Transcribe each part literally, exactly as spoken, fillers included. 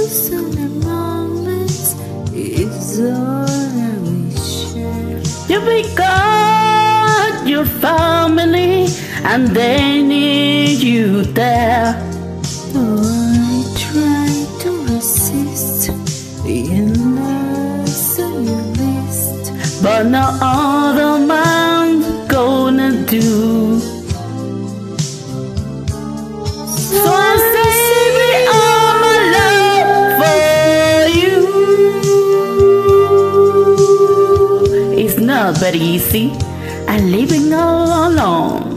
Personal moments is all we share. You become your family, and they need you there. Though I try to resist being less on your list, but no other man's gonna do. So I'm saving all my love for you. It's not very easy. I'm living all alone.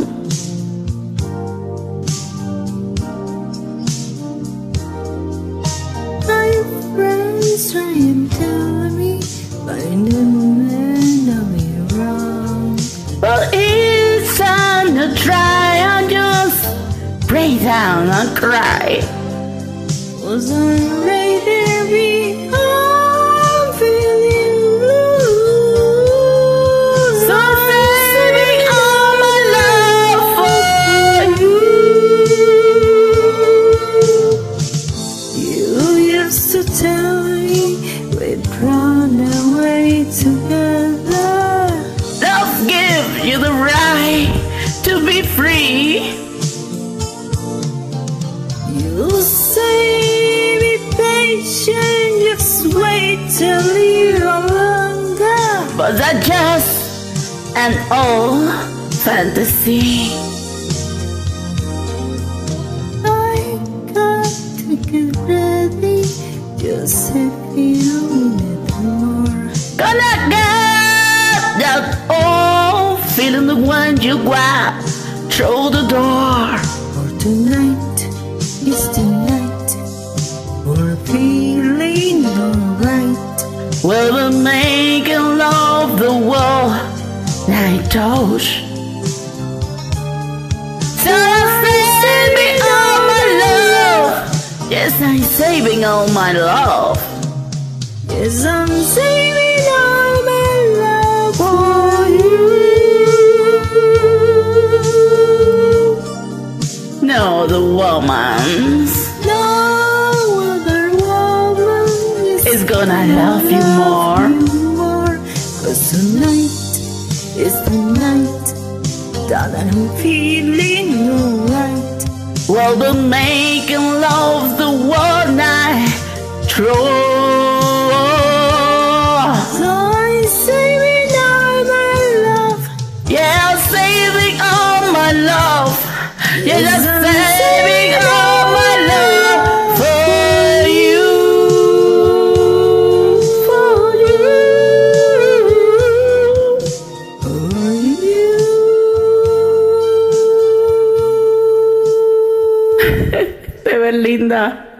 My friends try and tell me find a man I'll be wrong, But it's time to try and just break down and cry. was I ready to be? I'm feeling blue. So I'm saving all my love for you. You used to tell me we'd run away together. Love gives you the right to be free. You say be patient, just wait till you're longer. But that's just an old fantasy. I got to get ready, just if you need more. Gonna get that old feeling, the one you grab through the door. For tonight is the night, we're feeling alright. We'll be making love the world night toast. So I'm saving all my love. Yes, I'm saving all my love. Yes, I'm saving all my love for you. No other woman's No other woman is gonna love you more. more. Cause tonight is the night that I'm feeling alright. We'll be making love the world night through. So I'm saving all my love. Yeah, saving all my love. Yeah, Yes, just I'm saving all my love for you. For you. For you. Te ves linda.